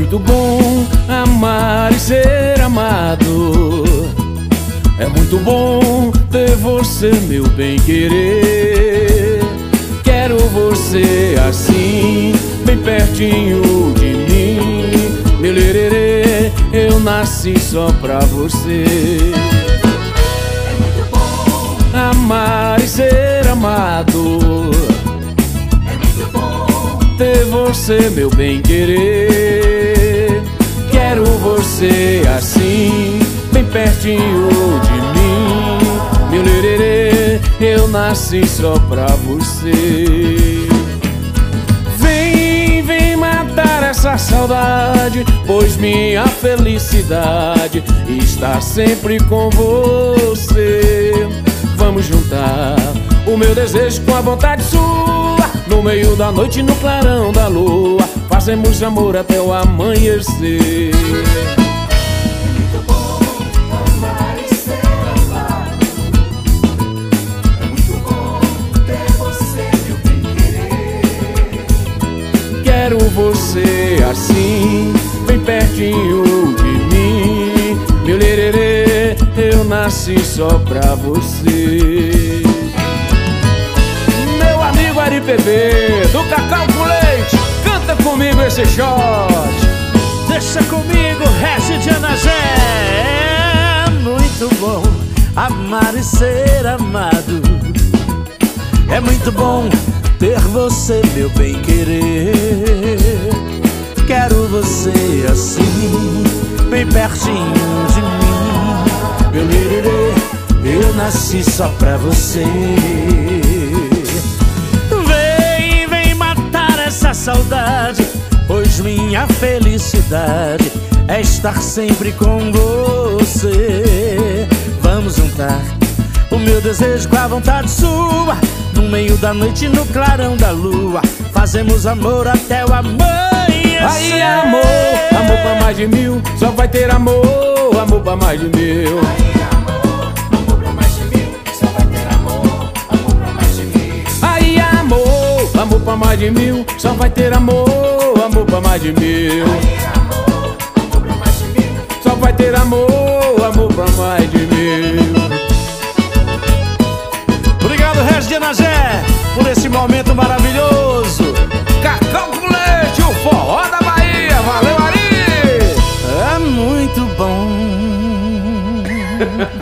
muito bom amar e ser amado. É muito bom ter você, meu bem-querer. Quero você assim, bem pertinho de mim. Meu lererê, eu nasci só pra você. É muito bom amar e ser amado. É muito bom ter você, meu bem-querer. Quero você assim, bem pertinho de mim. Meu lererê, eu nasci só pra você. Vem, vem matar essa saudade, pois minha felicidade está sempre com você. Vamos juntar o meu desejo com a vontade sua. No meio da noite, no clarão da lua, fazemos amor até o amanhecer. Quero você assim, bem pertinho de mim. Meu lererê, eu nasci só pra você. Meu amigo RPB, do Cacau com Leite, canta comigo esse shot. Deixa comigo, Regidiana Zé. É muito bom amar e ser amado. É muito bom ter você, meu bem-querer. Quero você assim, bem pertinho de mim. Meu lererê, eu nasci só pra você. Vem, vem matar essa saudade, pois minha felicidade é estar sempre com você. Vamos juntar o meu desejo com a vontade sua. No meio da noite, no clarão da lua, fazemos amor até o amanhecer. Aí amor, amor pra mais de mil, só vai ter amor, amor pra mais de mil. Aí amor, amor pra mais de mil, só vai ter amor, amor pra mais de mil. Aí amor, amor pra mais de mil, só vai ter amor, amor pra mais de mil. Aí amor, amor pra mais de mil, só vai ter amor, amor pra mais de mil. Obrigado, Regidiana Zé, por esse momento maravilhoso. Cacau com Leite, o forró da Bahia. Valeu, Ari! É muito bom